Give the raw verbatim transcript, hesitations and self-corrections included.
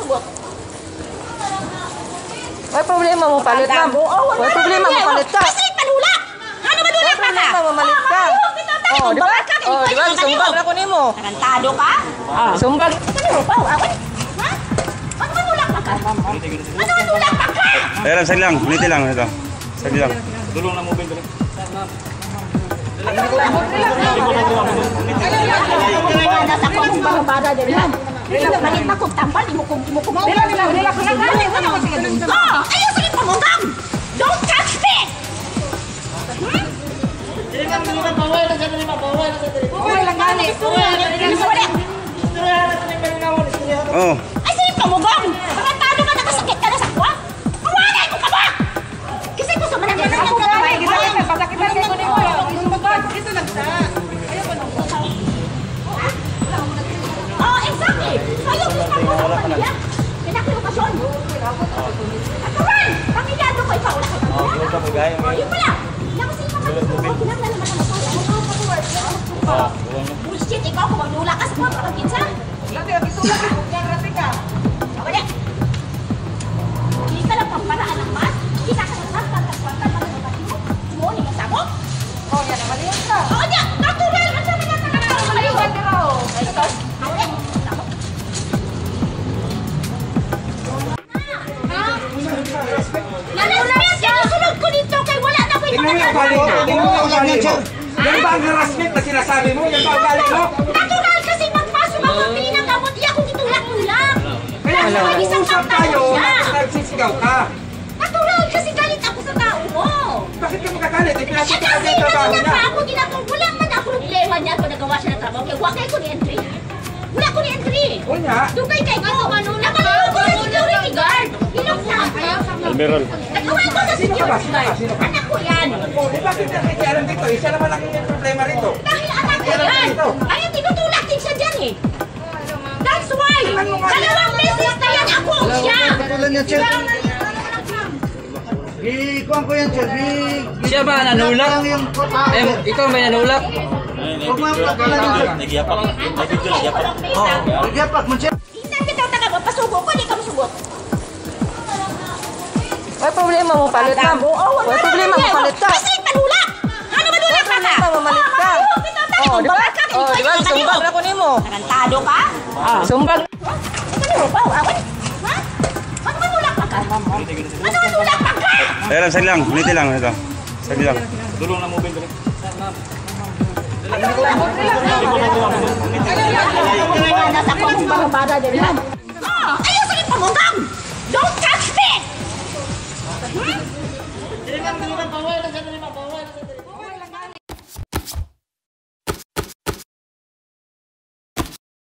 sugot. May problema mo palit na. May problema mo palit ka. Kasi panulak. Ano ba dulak pa ka? May problema mo malit ka. Oh, di ba? Oh, di ba? Sumbag na ko nimo. Tarantado ka? Ah. Sumbag. Ano pa? Awan? Ha? Ano ba dulak pa ka? Ano ba dulak pa ka? Ayan, sali lang. Niti lang. Ito. Sali lang. Tulong na mo, Ben. Nasa ko kung barabara din yan. Malit na kong tambal, di mo kong di mo kong nila nila nila ko lang gani. Ah, ayaw sa ito mong gang. Don't touch me. Bawal lang gani. Oh. Ay sa ito mong gang. Pagkatado ka nakasakit ka na sa kuwa. Kawanay ko ka ba? Kasi ko sa manang manang Ako ba? Gisakit. Pasakitan ko ni mo. Sumbag. Ito lang sa. Oh, exactly. Ayaw ko sa pamilya. Pinakilokasyon. Aturan! Pamilyado ko, ikaw wala ka pamilya. Oh, yun pala. Nakasin ka kami. Oh, kinanglan naman ang masaya. Bullshit, ikaw kung maglula ka sa mga kapagkinsa. Lati, agitulak ako. Rati ka. Awali. Hindi ka lang pamparaan ng mas. Hindi ka lang mas. Pagkaswantan pa ng kapatid mo. Sumunin ang sabot. Oh, yan. Maliwan ka. Oo, niya. Natural. Ang sama niya sa kakao. Maliwan ka raw. Ito. Awali. Sabot. Nalasmit! Sinusunod ko dito kay wala na ko yung Tingnan mo yung pagkakala. ugali mo. Tingnan mo yung ugali mo. Yan ba ang harassment na sinasabi mo? Yan ba ang ugali mo? Natural kasi magpasok ako ang pinanggamot niya kung itulak-tulak. Kaya Nasa nga, isang usap taon tayo, siya. nagsisigaw ka. Natural kasi galit ako sa tao mo. Bakit ka magkagalit? Eh, Eh pinasok ka kasi sa trabaho nasa niya. pa ako ginagawa. Wala man ako problema niya kung nagawa siya ng trabaho. Kaya wakay ko ni entry. Wala ko ni entry. O nga. Dugay kay ko. Nakalayo ko na security guard. Hilok na. Almeron. Nagawin ko na Sino ka ba? security Sino ka? guard. Sino ka? Anak ko yan. O, eh, bakit ka nakikialam dito? Eh, siya naman ang yung problema rito. Dahil anak ko yan. Kaya tinutulak din siya dyan eh. That's why. Dalawang beses na yan ako siya. Patulan niya, Sir. Ikuhan ko yan, Sir. Siya ba nanulak? Yung Eh, ikaw ba nanulak? Huwag mo ang patulan niya, Sir. Nagyapak. Nagyapak. Nagyapak mo, Sir. Hindi kita taga mo. Pasugo ko, di ka masugot. May problema mo palit ka. May problema mo palit ka. Kasi panulak. Ano ba dulak pa ka? May problema mo malit ka. Oh, di ba? Oh, di ba? Sumbag na ko nimo. Tarantado ka? Ah, sumbag. Ano ba? Awan? Ha? Ano ba dulak pa ka? Ano ba dulak pa ka? Ayan, sali lang. Niti lang. Ito. Sali lang. Tulong na mo, Ben. Nasa ko kung barabara din yan. Ah, ayaw sa ito mong gang. Don't touch me! Hmm?